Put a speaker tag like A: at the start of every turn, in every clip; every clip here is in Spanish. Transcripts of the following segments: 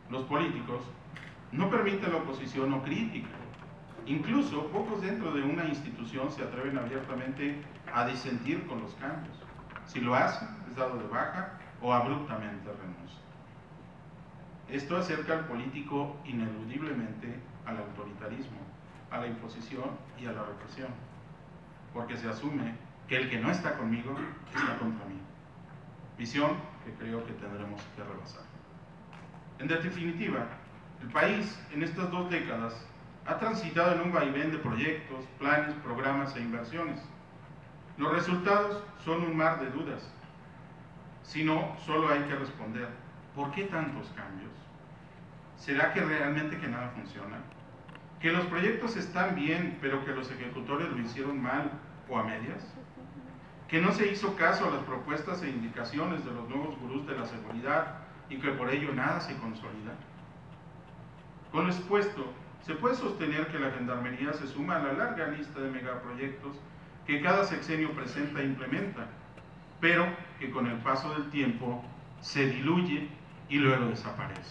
A: los políticos no permiten la oposición o crítica. Incluso pocos dentro de una institución se atreven abiertamente a disentir con los cambios. Si lo hacen, es dado de baja o abruptamente renuncia. Esto acerca al político ineludiblemente al autoritarismo, a la imposición y a la represión, porque se asume que el que no está conmigo está contra mí. Visión que creo que tendremos que rebasar. En definitiva, el país en estas 2 décadas ha transitado en un vaivén de proyectos, planes, programas e inversiones. Los resultados son un mar de dudas. Si no, solo hay que responder, ¿por qué tantos cambios? ¿Será que realmente que nada funciona? ¿Que los proyectos están bien, pero que los ejecutores lo hicieron mal o a medias? ¿Que no se hizo caso a las propuestas e indicaciones de los nuevos gurús de la seguridad y que por ello nada se consolida? Con lo expuesto, se puede sostener que la Gendarmería se suma a la larga lista de megaproyectos que cada sexenio presenta e implementa, pero que con el paso del tiempo se diluye y luego desaparece.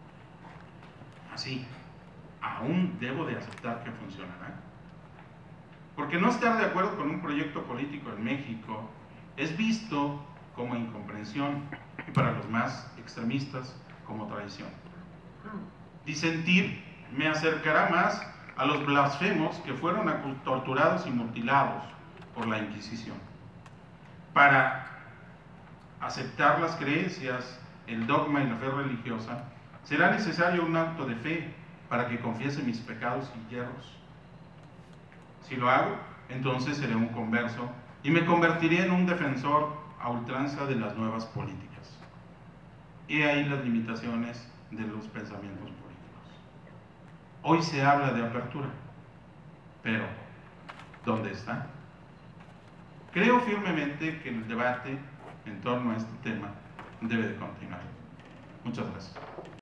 A: Así, aún debo de aceptar que funcionará. Porque no estar de acuerdo con un proyecto político en México es visto como incomprensión y para los más extremistas como traición. Disentir me acercará más a los blasfemos que fueron torturados y mutilados por la Inquisición. Para aceptar las creencias, el dogma y la fe religiosa, será necesario un acto de fe para que confiese mis pecados y hierros. Si lo hago, entonces seré un converso y me convertiré en un defensor a ultranza de las nuevas políticas. Y ahí las limitaciones de los pensamientos políticos. Hoy se habla de apertura, pero ¿dónde está? Creo firmemente que el debate en torno a este tema debe de continuar. Muchas gracias.